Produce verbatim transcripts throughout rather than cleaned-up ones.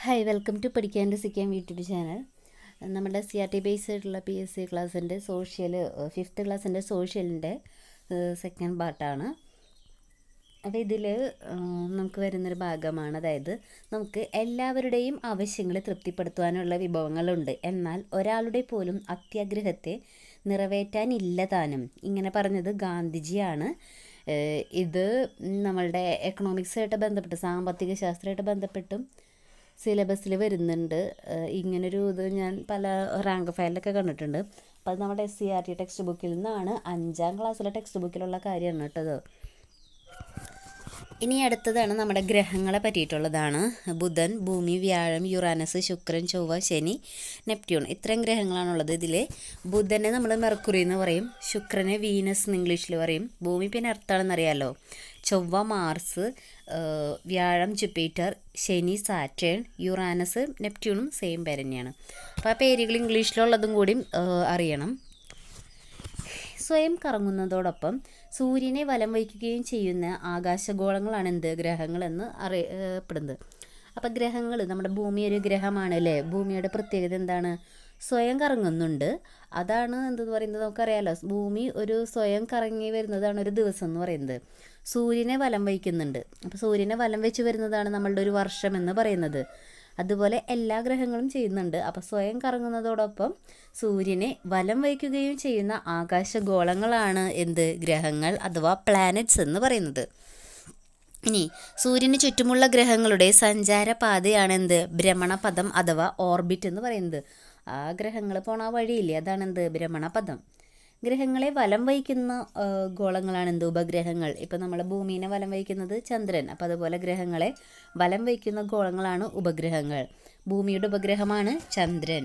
Hi welcome to പഠിക്കാൻ രസിക്കാൻ YouTube channel. നമ്മുടെ സി ആർ ടി ബേസ് ആയിട്ടുള്ള പി എസ് സി ക്ലാസ്സിൻ്റെ സോഷ്യൽ ഫിഫ്ത്ത് ക്ലാസ്സിൻ്റെ സോഷ്യലിൻ്റെ സെക്കൻഡ് പാർട്ടാണ്. അപ്പോൾ ഇതിൽ നമുക്ക് വരുന്നൊരു ഭാഗമാണ്, അതായത് നമുക്ക് എല്ലാവരുടെയും ആവശ്യങ്ങൾ തൃപ്തിപ്പെടുത്തുവാനുള്ള വിഭവങ്ങളുണ്ട്, എന്നാൽ ഒരാളുടെ പോലും അത്യാഗ്രഹത്തെ നിറവേറ്റാനില്ല താനും. ഇങ്ങനെ പറഞ്ഞത് ഗാന്ധിജിയാണ്. ഇത് നമ്മളുടെ എക്കണോമിക്സായിട്ട് ബന്ധപ്പെട്ട് സാമ്പത്തിക ശാസ്ത്രമായിട്ട് ബന്ധപ്പെട്ടും സിലബസിൽ വരുന്നുണ്ട്. ഇങ്ങനൊരു ഇത് ഞാൻ പല റാങ്ക് ഫയലിലൊക്കെ കണ്ടിട്ടുണ്ട്. അപ്പോൾ അത് നമ്മുടെ S C R T text ബുക്കിൽ നിന്നാണ്, അഞ്ചാം ക്ലാസ്സിലെ ടെക്സ്റ്റ് ബുക്കിലുള്ള കാര്യമാണ് കേട്ടത്. ഇനി അടുത്തതാണ് നമ്മുടെ ഗ്രഹങ്ങളെ പറ്റിയിട്ടുള്ളതാണ്. ബുധൻ, ഭൂമി, വ്യാഴം, യുറാനസ്, ശുക്രൻ, ചൊവ്വ, ശനി, നെപ്റ്റ്യൂൺ, ഇത്രയും ഗ്രഹങ്ങളാണുള്ളത്. ഇതിൽ ബുധനെ നമ്മൾ മെർക്കുറി എന്ന് പറയും, ശുക്രനെ വീനസ് എന്ന് ഇംഗ്ലീഷിൽ പറയും, ഭൂമി പിന്നെ എർത്താണെന്ന് അറിയാമല്ലോ, ചൊവ്വ മാർസ്, വ്യാഴം ജുപ്പിറ്റർ, ശനി സാറ്റേൺ, യുറാനസ് നെപ്റ്റ്യൂണും സെയിം പേര് തന്നെയാണ്. അപ്പോൾ ആ പേരുകൾ ഇംഗ്ലീഷിലുള്ളതും കൂടി അറിയണം. സ്വയം കറങ്ങുന്നതോടൊപ്പം സൂര്യനെ വലം വയ്ക്കുകയും ചെയ്യുന്ന ആകാശഗോളങ്ങളാണ് എന്ത് ഗ്രഹങ്ങളെന്ന് അറിയപ്പെടുന്നത്. അപ്പോൾ ഗ്രഹങ്ങൾ, നമ്മുടെ ഭൂമി ഒരു ഗ്രഹമാണ് അല്ലേ. ഭൂമിയുടെ പ്രത്യേകത എന്താണ്? സ്വയം കറങ്ങുന്നുണ്ട്. അതാണ് എന്തെന്ന് പറയുന്നത് നമുക്കറിയാമല്ലോ. ഭൂമി ഒരു സ്വയം കറങ്ങി വരുന്നതാണ് ഒരു ദിവസം എന്ന് പറയുന്നത്. സൂര്യനെ വലം വയ്ക്കുന്നുണ്ട്. അപ്പോൾ സൂര്യനെ വലം വെച്ച് വരുന്നതാണ് നമ്മളുടെ ഒരു വർഷം എന്ന് പറയുന്നത്. അതുപോലെ എല്ലാ ഗ്രഹങ്ങളും ചെയ്യുന്നുണ്ട്. അപ്പോൾ സ്വയം കറങ്ങുന്നതോടൊപ്പം സൂര്യനെ വലം വയ്ക്കുകയും ചെയ്യുന്ന ആകാശഗോളങ്ങളാണ് എന്ത് ഗ്രഹങ്ങൾ അഥവാ പ്ലാനറ്റ്സ് എന്ന് പറയുന്നത്. ഇനി സൂര്യന് ചുറ്റുമുള്ള ഗ്രഹങ്ങളുടെ സഞ്ചാരപാതയാണ് എന്ത് ഭ്രമണപഥം അഥവാ ഓർബിറ്റ് എന്ന് പറയുന്നത്. ആ ഗ്രഹങ്ങൾ പോണ ആ വഴിയില്ലേ, അതാണ് എന്ത് ഭ്രമണപഥം. ഗ്രഹങ്ങളെ വലം വഹിക്കുന്ന ഗോളങ്ങളാണ് എന്ത് ഉപഗ്രഹങ്ങൾ. ഇപ്പം നമ്മളെ ഭൂമിനെ വലം വഹിക്കുന്നത് ചന്ദ്രൻ, അപ്പോൾ അതുപോലെ ഗ്രഹങ്ങളെ വലം വഹിക്കുന്ന ഗോളങ്ങളാണ് ഉപഗ്രഹങ്ങൾ. ഭൂമിയുടെ ഉപഗ്രഹമാണ് ചന്ദ്രൻ.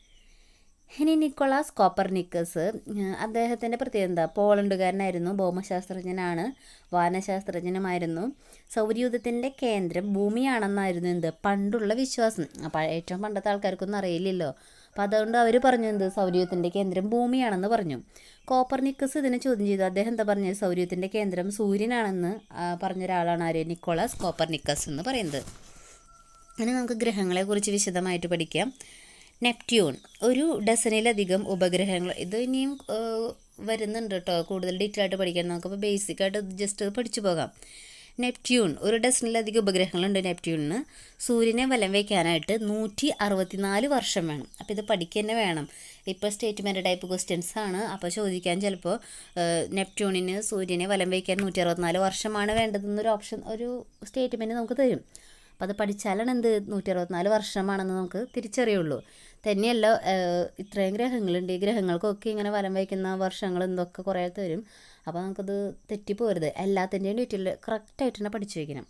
ഇനി നിക്കോളാസ് കോപ്പർനിക്കസ്, അദ്ദേഹത്തിൻ്റെ പ്രത്യേകത എന്താ? പോളണ്ടുകാരനായിരുന്നു, ഭൗമശാസ്ത്രജ്ഞനാണ്, വാനശാസ്ത്രജ്ഞനുമായിരുന്നു. സൗരയൂഥത്തിൻ്റെ കേന്ദ്രം ഭൂമിയാണെന്നായിരുന്നു എന്ത് പണ്ടുള്ള വിശ്വാസം. അപ്പോൾ ഏറ്റവും പണ്ടത്തെ ആൾക്കാർക്കൊന്നും അറിയില്ലല്ലോ. അപ്പോൾ അതുകൊണ്ട് അവർ പറഞ്ഞു എന്ത് സൗരയൂഥത്തിൻ്റെ കേന്ദ്രം ഭൂമിയാണെന്ന് പറഞ്ഞു. കോപ്പർനിക്കസ് ഇതിനെ ചോദ്യം ചെയ്തു. അദ്ദേഹം എന്താ പറഞ്ഞത്? സൗരയൂഥത്തിൻ്റെ കേന്ദ്രം സൂര്യനാണെന്ന് പറഞ്ഞ ഒരാളാണ് ആര്? നിക്കോളാസ് കോപ്പർനിക്കസ് എന്ന് പറയുന്നത്. ഇനി നമുക്ക് ഗ്രഹങ്ങളെക്കുറിച്ച് വിശദമായിട്ട് പഠിക്കാം. നെപ്റ്റ്യൂൺ, ഒരു ഡസനിലധികം ഉപഗ്രഹങ്ങൾ. ഇത് ഇനിയും വരുന്നുണ്ട് കേട്ടോ, കൂടുതൽ ഡീറ്റെയിൽ ആയിട്ട് പഠിക്കാൻ. നമുക്കപ്പോൾ ബേസിക്കായിട്ട് ജസ്റ്റ് പഠിച്ചു പോകാം. നെപ്റ്റ്യൂൺ, ഒരു ഡസനിലധികം ഉപഗ്രഹങ്ങളുണ്ട് നെപ്റ്റ്യൂണിന്. സൂര്യനെ വലം വയ്ക്കാനായിട്ട് നൂറ്റി അറുപത്തിനാല് വർഷം വേണം. അപ്പോൾ ഇത് പഠിക്കുക തന്നെ വേണം. ഇപ്പോൾ സ്റ്റേറ്റ്മെൻറ്റ് ടൈപ്പ് ക്വസ്റ്റ്യൻസ് ആണ്. അപ്പോൾ ചോദിക്കാൻ ചിലപ്പോൾ നെപ്റ്റ്യൂണിന് സൂര്യനെ വലം വയ്ക്കാൻ നൂറ്റി അറുപത്തിനാല് വർഷമാണ് വേണ്ടതെന്നൊരു ഓപ്ഷൻ, ഒരു സ്റ്റേറ്റ്മെൻറ്റ് നമുക്ക് തരും. അപ്പോൾ അത് പഠിച്ചാലാണ് എന്ത് നൂറ്റി അറുപത്തിനാല് വർഷമാണെന്ന് നമുക്ക് തിരിച്ചറിയുള്ളൂ. തന്നെയല്ല, ഇത്രയും ഗ്രഹങ്ങളുണ്ട്, ഈ ഗ്രഹങ്ങൾക്കൊക്കെ ഇങ്ങനെ വലം വയ്ക്കുന്ന വർഷങ്ങൾ എന്തൊക്കെ കുറേ തരും. അപ്പോൾ നമുക്കത് തെറ്റിപ്പോരുത്. എല്ലാത്തിൻ്റെയും ഡീറ്റെയിൽ കറക്റ്റായിട്ട് തന്നെ പഠിച്ചു വയ്ക്കണം.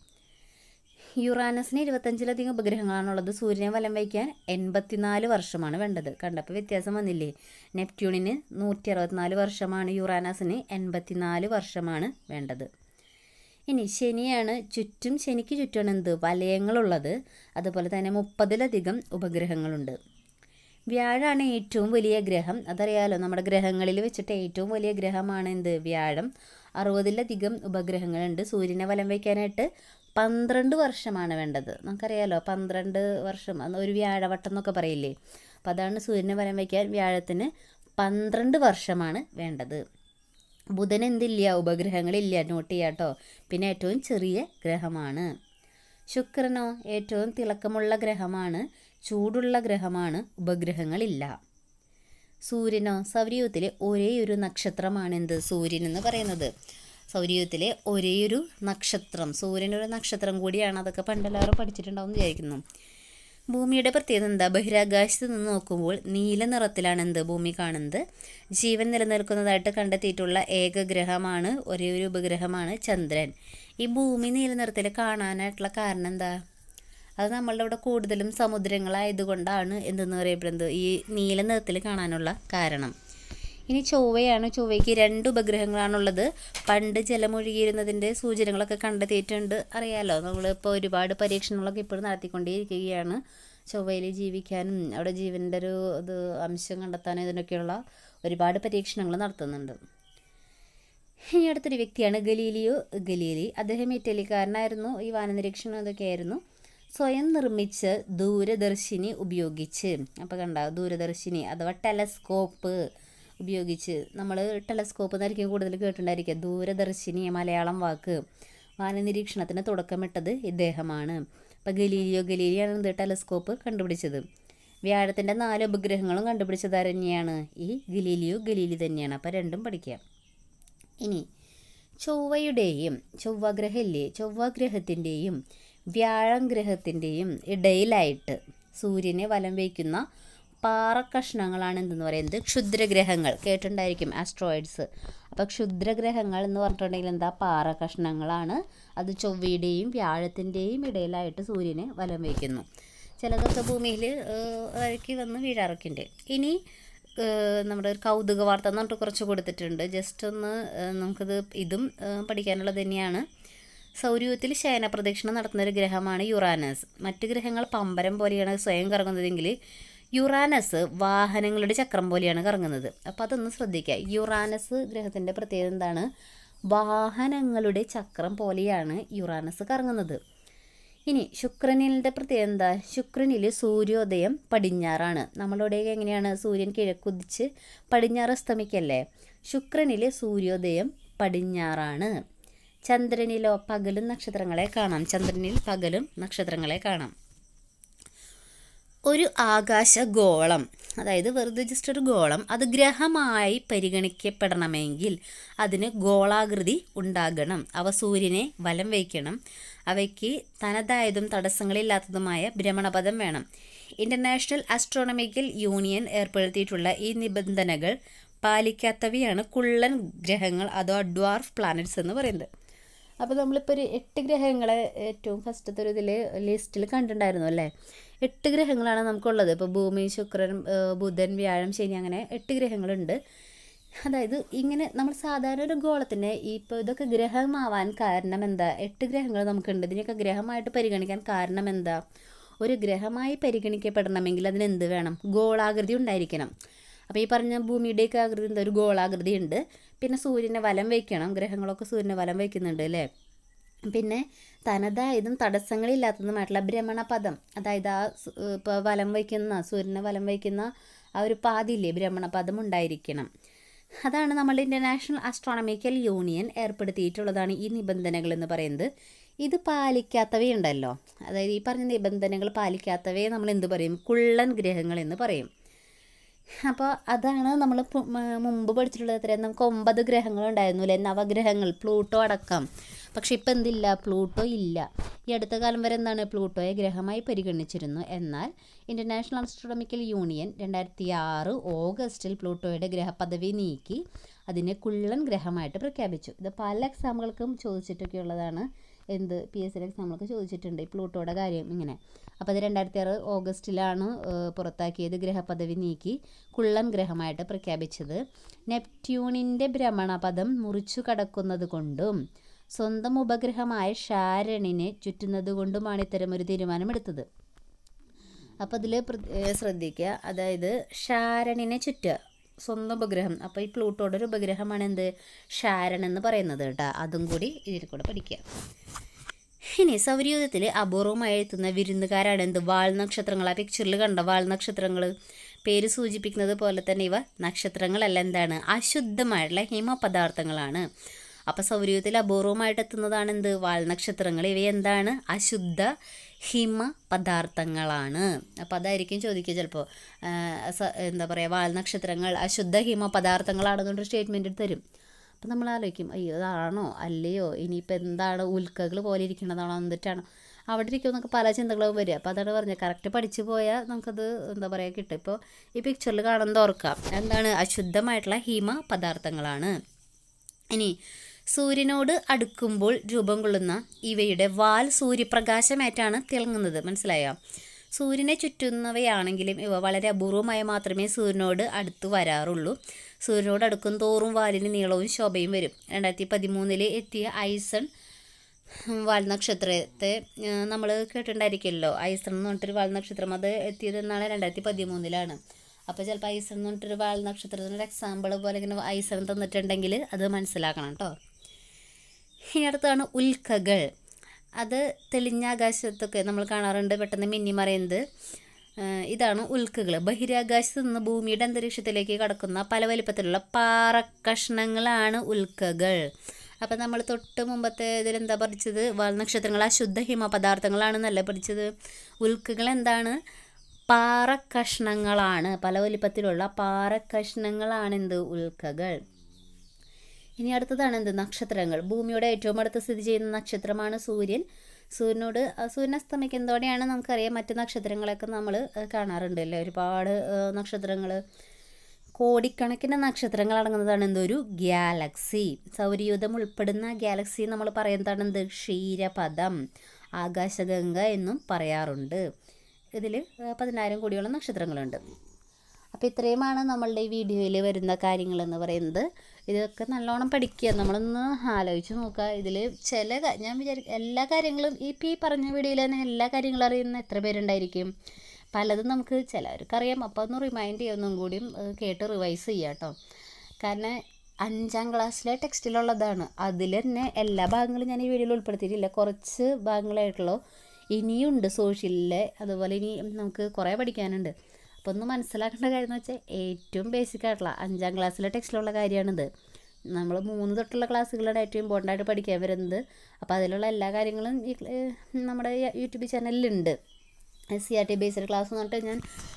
യുറാനസിന് ഇരുപത്തഞ്ചിലധികം ഉപഗ്രഹങ്ങളാണുള്ളത്. സൂര്യനെ വലം വയ്ക്കാൻ എൺപത്തിനാല് വർഷമാണ് വേണ്ടത്. കണ്ടപ്പോൾ വ്യത്യാസം വന്നില്ലേ? നെപ്റ്റ്യൂണിന് നൂറ്റി അറുപത്തിനാല് വർഷമാണ്, യുറാനസിന് എൺപത്തിനാല് വർഷമാണ് വേണ്ടത്. ഇനി ശനിയാണ്. ചുറ്റും ശനിക്ക് ചുറ്റുമാണ് എന്ത് വലയങ്ങളുള്ളത്. അതുപോലെ തന്നെ മുപ്പതിലധികം ഉപഗ്രഹങ്ങളുണ്ട്. വ്യാഴമാണ് ഏറ്റവും വലിയ ഗ്രഹം. അതറിയാലോ, നമ്മുടെ ഗ്രഹങ്ങളിൽ വെച്ചിട്ട് ഏറ്റവും വലിയ ഗ്രഹമാണ് എന്ത് വ്യാഴം. അറുപതിലധികം ഉപഗ്രഹങ്ങളുണ്ട്. സൂര്യനെ വലം വയ്ക്കാനായിട്ട് പന്ത്രണ്ട് വർഷമാണ് വേണ്ടത്. നമുക്കറിയാലോ, പന്ത്രണ്ട് വർഷം ഒരു വ്യാഴവട്ടം എന്നൊക്കെ പറയില്ലേ. അപ്പോൾ അതാണ് സൂര്യനെ വലം വയ്ക്കാൻ വ്യാഴത്തിന് പന്ത്രണ്ട് വർഷമാണ് വേണ്ടത്. ബുധൻ എന്തില്ല? ഉപഗ്രഹങ്ങളില്ല, നോട്ട് ചെയ്യാം കേട്ടോ. പിന്നെ ഏറ്റവും ചെറിയ ഗ്രഹമാണ്. ശുക്രനോ ഏറ്റവും തിളക്കമുള്ള ഗ്രഹമാണ്, ചൂടുള്ള ഗ്രഹമാണ്, ഉപഗ്രഹങ്ങളില്ല. സൂര്യനോ സൗരയൂഥത്തിലെ ഒരേയൊരു നക്ഷത്രമാണ് എന്ത് സൂര്യൻ എന്ന് പറയുന്നത്. സൗരയൂഥത്തിലെ ഒരേയൊരു നക്ഷത്രം, സൂര്യനൊരു നക്ഷത്രം കൂടിയാണ്. അതൊക്കെ പണ്ടെല്ലാവരും പഠിച്ചിട്ടുണ്ടാവും എന്ന് വിചാരിക്കുന്നു. ഭൂമിയുടെ പ്രത്യേകത എന്താ? ബഹിരാകാശത്ത് നിന്ന് നോക്കുമ്പോൾ നീല നിറത്തിലാണ് എന്ത് ഭൂമി കാണുന്നത്. ജീവൻ നിലനിൽക്കുന്നതായിട്ട് കണ്ടെത്തിയിട്ടുള്ള ഏക ഗ്രഹമാണ്, ഒരേ ഒരു ഉപഗ്രഹമാണ് ചന്ദ്രൻ. ഈ ഭൂമി നീല നിറത്തിൽ കാണാനായിട്ടുള്ള കാരണം എന്താ? അത് നമ്മളുടെ ഇവിടെ കൂടുതലും സമുദ്രങ്ങളായതുകൊണ്ടാണ് എന്തെന്ന് പറയപ്പെടുന്നത് ഈ നീല നിറത്തിൽ കാണാനുള്ള കാരണം. ഇനി ചൊവ്വയാണ്. ചൊവ്വയ്ക്ക് രണ്ട് ഉപഗ്രഹങ്ങളാണുള്ളത്. പണ്ട് ജലമൊഴുകിയിരുന്നതിൻ്റെ സൂചനകളൊക്കെ കണ്ടെത്തിയിട്ടുണ്ട്, അറിയാലോ. നമ്മളിപ്പോൾ ഒരുപാട് പരീക്ഷണങ്ങളൊക്കെ ഇപ്പോഴും നടത്തിക്കൊണ്ടേയിരിക്കുകയാണ്. ചൊവ്വയിൽ ജീവിക്കാനും അവിടെ ജീവൻ്റെ ഒരു ഇത് അംശം കണ്ടെത്താനും ഇതിനൊക്കെയുള്ള ഒരുപാട് പരീക്ഷണങ്ങൾ നടത്തുന്നുണ്ട്. ഇനി അടുത്തൊരു വ്യക്തിയാണ് ഗലീലിയോ ഗലീലി. അദ്ദേഹം ഇറ്റലിക്കാരനായിരുന്നു. ഈ വാനനിരീക്ഷണം ഇതൊക്കെയായിരുന്നു. സ്വയം നിർമ്മിച്ച ദൂരദർശിനി ഉപയോഗിച്ച്, അപ്പോൾ കണ്ട ദൂരദർശിനി അഥവാ ടെലസ്കോപ്പ് ഉപയോഗിച്ച്, നമ്മൾ ടെലസ്കോപ്പ് എന്നായിരിക്കും കൂടുതൽ കേട്ടിട്ടുണ്ടായിരിക്കുക. ദൂരദർശിനി മലയാളം വാക്ക്. വാനനിരീക്ഷണത്തിന് തുടക്കമിട്ടത് ഇദ്ദേഹമാണ്. അപ്പോൾ ഗലീലിയോ ഗലീലിയാണ് എന്ത് ടെലസ്കോപ്പ് കണ്ടുപിടിച്ചത്. വ്യാഴത്തിൻ്റെ നാല് ഉപഗ്രഹങ്ങളും കണ്ടുപിടിച്ചത് തന്നെയാണ് ഈ ഗലീലിയോ ഗലീലി തന്നെയാണ്. അപ്പോൾ രണ്ടും പഠിക്കാം. ഇനി ചൊവ്വയുടെയും ചൊവ്വഗ്രഹമില്ലേ ചൊവ്വഗ്രഹത്തിൻ്റെയും വ്യാഴം ഗ്രഹത്തിൻ്റെയും ഇടയിലായിട്ട് സൂര്യനെ വലം വയ്ക്കുന്ന പാറക്കഷ്ണങ്ങളാണ് എന്തെന്ന് പറയുന്നത് ക്ഷുദ്രഗ്രഹങ്ങൾ. കേട്ടിട്ടുണ്ടായിരിക്കും ആസ്ട്രോയിഡ്സ്. അപ്പോൾ ക്ഷുദ്രഗ്രഹങ്ങൾ എന്ന് പറഞ്ഞിട്ടുണ്ടെങ്കിൽ എന്താ പാറക്കഷ്ണങ്ങളാണ്. അത് ചൊവ്വയുടെയും വ്യാഴത്തിൻ്റെയും ഇടയിലായിട്ട് സൂര്യനെ വലം വയ്ക്കുന്നു. ചിലതൊക്കെ ഭൂമിയിൽ ഇറക്കി വന്ന് വീഴാറൊക്കെ ഉണ്ട്. ഇനി നമ്മുടെ ഒരു കൗതുക വാർത്ത എന്ന് പറഞ്ഞിട്ട് കുറച്ച് കൊടുത്തിട്ടുണ്ട്. ജസ്റ്റ് ഒന്ന് നമുക്കിത് ഇതും പഠിക്കാനുള്ളത് തന്നെയാണ്. സൗരയൂഥത്തിൽ ശയന പ്രദക്ഷിണം നടത്തുന്ന ഒരു ഗ്രഹമാണ് യുറാനസ്. മറ്റ് ഗ്രഹങ്ങൾ പമ്പരം പോലെയാണ് സ്വയം കറങ്ങുന്നതെങ്കിൽ യുറാനസ് വാഹനങ്ങളുടെ ചക്രം പോലെയാണ് കറങ്ങുന്നത്. അപ്പോൾ അതൊന്ന് ശ്രദ്ധിക്കുക. യുറാനസ് ഗ്രഹത്തിൻ്റെ പ്രത്യേകത എന്താണ്? വാഹനങ്ങളുടെ ചക്രം പോലെയാണ് യുറാനസ് കറങ്ങുന്നത്. ഇനി ശുക്രനിൻ്റെ പ്രത്യേകത എന്താ? ശുക്രനിൽ സൂര്യോദയം പടിഞ്ഞാറാണ്. നമ്മളുടെയൊക്കെ എങ്ങനെയാണ്? സൂര്യൻ കിഴക്കുദിച്ച് പടിഞ്ഞാറ് അസ്തമിക്കല്ലേ? ശുക്രനിൽ സൂര്യോദയം പടിഞ്ഞാറാണ്. ചന്ദ്രനിലോ പകലും നക്ഷത്രങ്ങളെ കാണാം. ചന്ദ്രനിൽ പകലും നക്ഷത്രങ്ങളെ കാണാം. ഒരു ആകാശഗോളം, അതായത് വെറുതെ ജസ്റ്റ് ഒരു ഗോളം, അത് ഗ്രഹമായി പരിഗണിക്കപ്പെടണമെങ്കിൽ അതിന് ഗോളാകൃതി ഉണ്ടാകണം. അവ സൂര്യനെ വലം വയ്ക്കണം. അവയ്ക്ക് തനതായതും തടസ്സങ്ങളില്ലാത്തതുമായ ഭ്രമണപഥം വേണം. ഇൻ്റർനാഷണൽ ആസ്ട്രോണമിക്കൽ യൂണിയൻ ഏർപ്പെടുത്തിയിട്ടുള്ള ഈ നിബന്ധനകൾ പാലിക്കാത്തവയാണ് കുള്ളൻ ഗ്രഹങ്ങൾ അഥവാ ഡ്വാർഫ് പ്ലാനറ്റ്സ് എന്ന് പറയുന്നത്. അപ്പോൾ നമ്മളിപ്പോൾ ഒരു എട്ട് ഗ്രഹങ്ങളെ ഏറ്റവും ഫസ്റ്റത്തെ ഒരു ഇതിൽ ലിസ്റ്റിൽ കണ്ടിട്ടുണ്ടായിരുന്നു അല്ലേ? എട്ട് ഗ്രഹങ്ങളാണ് നമുക്കുള്ളത്. ഇപ്പോൾ ഭൂമി, ശുക്രൻ, ബുധൻ, വ്യാഴം, ശനി, അങ്ങനെ എട്ട് ഗ്രഹങ്ങളുണ്ട്. അതായത് ഇങ്ങനെ നമ്മൾ സാധാരണ ഒരു ഗോളത്തിന് ഇപ്പോൾ ഇതൊക്കെ ഗ്രഹമാവാൻ കാരണം എന്താ? എട്ട് ഗ്രഹങ്ങൾ നമുക്കുണ്ട്. ഇതിനൊക്കെ ഗ്രഹമായിട്ട് പരിഗണിക്കാൻ കാരണം എന്താ? ഒരു ഗ്രഹമായി പരിഗണിക്കപ്പെടണമെങ്കിൽ അതിനെന്ത് വേണം? ഗോളാകൃതി ഉണ്ടായിരിക്കണം. അപ്പോൾ ഈ പറഞ്ഞ ഭൂമിയുടെയൊക്കെ ആകൃതി എന്താ? ഒരു ഗോളാകൃതി ഉണ്ട്. പിന്നെ സൂര്യനെ വലം വയ്ക്കണം. ഗ്രഹങ്ങളൊക്കെ സൂര്യനെ വലം വയ്ക്കുന്നുണ്ട് അല്ലേ? പിന്നെ തനതായതും തടസ്സങ്ങളില്ലാത്തതുമായിട്ടുള്ള ഭ്രമണപഥം, അതായത് ആ ഇപ്പോൾ വലം വയ്ക്കുന്ന സൂര്യനെ വലം വയ്ക്കുന്ന ആ ഒരു പാതിയില്ലേ, ഭ്രമണപഥം ഉണ്ടായിരിക്കണം. അതാണ് നമ്മളുടെ ഇൻ്റർനാഷണൽ ആസ്ട്രോണമിക്കൽ യൂണിയൻ ഏർപ്പെടുത്തിയിട്ടുള്ളതാണ് ഈ നിബന്ധനകൾ എന്ന് പറയുന്നത്. ഇത് പാലിക്കാത്തവയുണ്ടല്ലോ, അതായത് ഈ പറഞ്ഞ നിബന്ധനകൾ പാലിക്കാത്തവയെ നമ്മൾ എന്ത് പറയും? കുള്ളൻ ഗ്രഹങ്ങൾ എന്ന് പറയും. അപ്പോൾ അതാണ് നമ്മൾ മുമ്പ് പഠിച്ചിട്ടുള്ളത്. എത്രയാണ്? നമുക്ക് ഒമ്പത് ഗ്രഹങ്ങളുണ്ടായിരുന്നു അല്ലേ? നവഗ്രഹങ്ങൾ, പ്ലൂട്ടോ അടക്കം. പക്ഷെ ഇപ്പം എന്തില്ല? പ്ലൂട്ടോ ഇല്ല. ഈ അടുത്ത കാലം വരെ എന്താണ്? പ്ലൂട്ടോയെ ഗ്രഹമായി പരിഗണിച്ചിരുന്നു. എന്നാൽ ഇൻ്റർനാഷണൽ ആസ്ട്രോണമിക്കൽ യൂണിയൻ രണ്ടായിരത്തി ആറ് ഓഗസ്റ്റിൽ പ്ലൂട്ടോയുടെ ഗ്രഹപദവി നീക്കി അതിനെ കുള്ളൻ ഗ്രഹമായിട്ട് പ്രഖ്യാപിച്ചു. ഇത് പല എക്സാമുകൾക്കും ചോദിച്ചിട്ടൊക്കെ ഉള്ളതാണ്. എന്ത് പി എസ് സി എക്സാമുകൾക്ക് ചോദിച്ചിട്ടുണ്ട് ഈ പ്ലൂട്ടോയുടെ കാര്യം ഇങ്ങനെ. അപ്പോൾ അത് രണ്ടായിരത്തി ആറ് ഓഗസ്റ്റിലാണ് പുറത്താക്കിയത്. ഗ്രഹപദവി നീക്കി കുള്ളൻ ഗ്രഹമായിട്ട് പ്രഖ്യാപിച്ചത്. നെപ്റ്റ്യൂണിൻ്റെ ഭ്രമണപഥം മുറിച്ചു കടക്കുന്നത് കൊണ്ടും സ്വന്തം ഉപഗ്രഹമായ ഷാരണിനെ ചുറ്റുന്നത് കൊണ്ടുമാണ് ഇത്തരമൊരു തീരുമാനമെടുത്തത്. അപ്പോൾ ഇതിൽ ശ്രദ്ധിക്കുക, അതായത് ഷാരണിനെ ചുറ്റുക, സ്വന്തം ഉപഗ്രഹം. അപ്പോൾ ഈ പ്ലൂട്ടോയുടെ ഒരു ഉപഗ്രഹമാണ് എന്ത്? ഷാരൺ എന്ന് പറയുന്നത് കേട്ടോ. അതും കൂടി ഇതിൽ കൂടെ പഠിക്കുക. ഇനി സൗരയൂഥത്തിൽ അപൂർവമായി എത്തുന്ന വിരുന്നുകാരാണ് എന്ത്? വാൽ നക്ഷത്രങ്ങൾ. ആ പിക്ചറിൽ കണ്ട വാൽ നക്ഷത്രങ്ങൾ പേര് സൂചിപ്പിക്കുന്നത് പോലെ തന്നെ ഇവ നക്ഷത്രങ്ങളല്ല, എന്താണ്? അശുദ്ധമായിട്ടുള്ള ഹിമപദാർത്ഥങ്ങളാണ്. അപ്പോൾ സൗരയൂഥത്തിൽ അപൂർവമായിട്ട് എത്തുന്നതാണ് എന്ത്? വാൽ നക്ഷത്രങ്ങൾ. ഇവ എന്താണ്? അശുദ്ധ ഹിമ പദാർത്ഥങ്ങളാണ്. അപ്പോൾ അതായിരിക്കും ചോദിക്കുക ചിലപ്പോൾ. എന്താ പറയുക, വാൽ നക്ഷത്രങ്ങൾ അശുദ്ധ ഹിമ പദാർത്ഥങ്ങളാണെന്നൊരു സ്റ്റേറ്റ്മെൻറ്റ് തരും. അപ്പോൾ നമ്മൾ ആലോചിക്കും, അയ്യോ അതാണോ അല്ലയോ, ഇനിയിപ്പോൾ എന്താണ്, ഉൽക്കകൾ പോലെ ഇരിക്കുന്നതാണോ, എന്നിട്ടാണോ അവിടെ ഇരിക്കുമെന്നൊക്കെ പല ചിന്തകളും വരിക. അപ്പോൾ അതാണ് പറഞ്ഞത്, കറക്റ്റ് പഠിച്ചു പോയാൽ നമുക്കത് എന്താ പറയുക കിട്ടും. ഇപ്പോൾ ഈ പിക്ചറിൽ കാണുന്നത് ഓർക്കാം, എന്താണ്? അശുദ്ധമായിട്ടുള്ള ഹിമ പദാർത്ഥങ്ങളാണ്. ഇനി സൂര്യനോട് അടുക്കുമ്പോൾ രൂപം കൊള്ളുന്ന ഇവയുടെ വാൽ സൂര്യപ്രകാശമേറ്റാണ് തിളങ്ങുന്നത്. മനസ്സിലായോ? സൂര്യനെ ചുറ്റുന്നവയാണെങ്കിലും ഇവ വളരെ അപൂർവമായി മാത്രമേ സൂര്യനോട് അടുത്ത് വരാറുള്ളൂ. സൂര്യനോട് അടുക്കും തോറും വാലിന് നീളവും ശോഭയും വരും. രണ്ടായിരത്തി പതിമൂന്നിൽ എത്തിയ ഐസൺ വാൽ നക്ഷത്രത്തെ നമ്മൾ കേട്ടിട്ടുണ്ടായിരിക്കുമല്ലോ. ഐസൺ എന്ന് പറഞ്ഞിട്ടൊരു വാൽ നക്ഷത്രം, അത് എത്തിയതെന്നാണ് രണ്ടായിരത്തി പതിമൂന്നിലാണ്. അപ്പോൾ ചിലപ്പോൾ ഐസൺ എന്ന് പറഞ്ഞിട്ടൊരു വാൽ നക്ഷത്രത്തിനൊരു എക്സാമ്പിൾ പോലെ ഇങ്ങനെ ഐസൺ തന്നിട്ടുണ്ടെങ്കിൽ അത് മനസ്സിലാക്കണം കേട്ടോ. ഇനി അടുത്താണ് ഉൽക്കകൾ. അത് തെളിഞ്ഞ ആകാശത്തൊക്കെ നമ്മൾ കാണാറുണ്ട് പെട്ടെന്ന് മിന്നിമറയുന്നത്. ഇതാണ് ഉൽക്കകൾ. ബഹിരാകാശത്ത് നിന്ന് ഭൂമിയുടെ അന്തരീക്ഷത്തിലേക്ക് കടക്കുന്ന പല വലിപ്പത്തിലുള്ള പാറക്കഷ്ണങ്ങളാണ് ഉൽക്കകൾ. അപ്പം നമ്മൾ തൊട്ട് മുമ്പത്തെ ഇതിലെന്താ പഠിച്ചത്? വാൽനക്ഷത്രങ്ങൾ അശുദ്ധ ഹിമപദാർത്ഥങ്ങളാണെന്നല്ല പഠിച്ചത്. ഉൽക്കകൾ എന്താണ്? പാറക്കഷ്ണങ്ങളാണ്. പല വലിപ്പത്തിലുള്ള പാറക്കഷ്ണങ്ങളാണ് എന്ത്? ഉൽക്കകൾ. ഇനി അടുത്തതാണ് എന്ത്? നക്ഷത്രങ്ങൾ. ഭൂമിയുടെ ഏറ്റവും അടുത്ത് സ്ഥിതി ചെയ്യുന്ന നക്ഷത്രമാണ് സൂര്യൻ. സൂര്യനോട് സൂര്യൻ അസ്തമിക്കുന്നതോടെയാണ് നമുക്കറിയാം മറ്റ് നക്ഷത്രങ്ങളൊക്കെ നമ്മൾ കാണാറുണ്ടല്ലേ. ഒരുപാട് നക്ഷത്രങ്ങൾ, കോടിക്കണക്കിന് നക്ഷത്രങ്ങൾ അടങ്ങുന്നതാണ് എന്തൊരു ഗാലക്സി. സൗരയൂഥം ഉൾപ്പെടുന്ന ഗാലക്സി നമ്മൾ പറയുന്നതാണ് എന്ത്? ക്ഷീരപഥം, ആകാശഗംഗ എന്നും പറയാറുണ്ട്. ഇതിൽ പതിനായിരം കോടിയോളം നക്ഷത്രങ്ങളുണ്ട്. അപ്പോൾ ഇത്രയുമാണ് നമ്മളുടെ ഈ വീഡിയോയിൽ വരുന്ന കാര്യങ്ങളെന്ന് പറയുന്നത്. ഇതൊക്കെ നല്ലോണം പഠിക്കുക, നമ്മളൊന്ന് ആലോചിച്ച് നോക്കുക. ഇതിൽ ചില ഞാൻ വിചാരിക്കും എല്ലാ കാര്യങ്ങളും ഇപ്പം ഈ പറഞ്ഞ വീഡിയോയിൽ തന്നെ എല്ലാ കാര്യങ്ങളും അറിയുന്ന എത്ര പേരുണ്ടായിരിക്കും? പലതും നമുക്ക് ചിലവർക്കറിയാം. അപ്പോൾ ഒന്ന് റിമൈൻഡ് ചെയ്യുക, ഒന്നും കൂടിയും കേട്ട് റിവൈസ് ചെയ്യുക കേട്ടോ. കാരണം അഞ്ചാം ക്ലാസ്സിലെ ടെക്സ്റ്റിലുള്ളതാണ്. അതിൽ തന്നെ എല്ലാ ഭാഗങ്ങളും ഞാൻ ഈ വീഡിയോയിൽ ഉൾപ്പെടുത്തിയിട്ടില്ല, കുറച്ച് ഭാഗങ്ങളായിട്ടുള്ളൂ. ഇനിയുണ്ട് സോഷ്യലിലെ, അതുപോലെ ഇനി നമുക്ക് കുറേ പഠിക്കാനുണ്ട്. അപ്പോൾ ഒന്ന് മനസ്സിലാക്കേണ്ട കാര്യം എന്ന് വെച്ചാൽ ഏറ്റവും ബേസിക് ആയിട്ടുള്ള അഞ്ചാം ക്ലാസ്സിലെ ടെക്സ്റ്റിലുള്ള കാര്യമാണിത്. നമ്മൾ മൂന്ന് തൊട്ടുള്ള ക്ലാസ്സുകളാണ് ഏറ്റവും ഇമ്പോർട്ടൻ്റ് ആയിട്ട് പഠിക്കാൻ വരുന്നത്. അപ്പോൾ അതിലുള്ള എല്ലാ കാര്യങ്ങളും ഈ നമ്മുടെ യൂട്യൂബ് ചാനലിലുണ്ട്. S C R T based class എന്ന് പറഞ്ഞിട്ട് ഞാൻ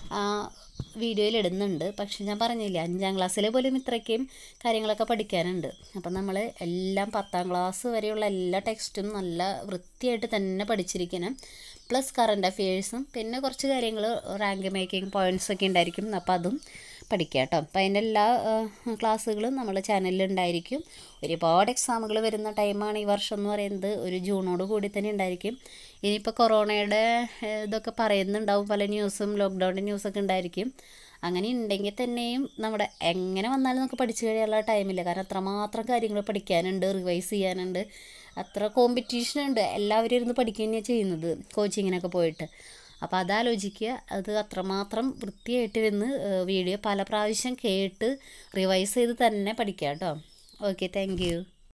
വീഡിയോയിൽ ഇടുന്നുണ്ട്. പക്ഷെ ഞാൻ പറഞ്ഞില്ലേ, അഞ്ചാം ക്ലാസ്സിലെ പോലും ഇത്രയ്ക്കും കാര്യങ്ങളൊക്കെ പഠിക്കാനുണ്ട്. അപ്പം നമ്മൾ എല്ലാം പത്താം ക്ലാസ് വരെയുള്ള എല്ലാ ടെക്സ്റ്റും നല്ല വൃത്തിയായിട്ട് തന്നെ പഠിച്ചിരിക്കണം. പ്ലസ് കറണ്ട് അഫെയേഴ്സും പിന്നെ കുറച്ച് കാര്യങ്ങൾ റാങ്ക് മേക്കിംഗ് പോയിൻറ്റ്സൊക്കെ ഉണ്ടായിരിക്കും. അപ്പോൾ അതും പഠിക്കുക കേട്ടോ. അപ്പോൾ അതിൻ്റെ എല്ലാ ക്ലാസ്സുകളും നമ്മുടെ ചാനലിൽ ഉണ്ടായിരിക്കും. ഒരുപാട് എക്സാമുകൾ വരുന്ന ടൈമാണ് ഈ വർഷം എന്ന് പറയുന്നത്. ഒരു ജൂണോട് കൂടി തന്നെ ഉണ്ടായിരിക്കും. ഇനിയിപ്പോൾ കൊറോണയുടെ ഇതൊക്കെ പറയുന്നുണ്ടാവും, പല ന്യൂസും ലോക്ക്ഡൗണിൻ്റെ ന്യൂസൊക്കെ ഉണ്ടായിരിക്കും. അങ്ങനെ ഉണ്ടെങ്കിൽ തന്നെയും നമ്മുടെ എങ്ങനെ വന്നാലും നമുക്ക് പഠിച്ചു കഴിയാനുള്ള ടൈമില്ല. കാരണം അത്രമാത്രം കാര്യങ്ങൾ പഠിക്കാനുണ്ട്, റിവൈസ് ചെയ്യാനുണ്ട്, അത്ര കോമ്പറ്റീഷനുണ്ട്. എല്ലാവരും ഇരുന്ന് പഠിക്കുക തന്നെയാണ് ചെയ്യുന്നത്, കോച്ചിങ്ങിനൊക്കെ പോയിട്ട്. അപ്പോൾ അതാലോചിക്കുക. അത് അത്രമാത്രം വൃത്തിയായിട്ട് ഇരുന്ന് വീഡിയോ പല പ്രാവശ്യം കേട്ട് റിവൈസ് ചെയ്ത് തന്നെ പഠിക്കുക കേട്ടോ. Okay, thank U.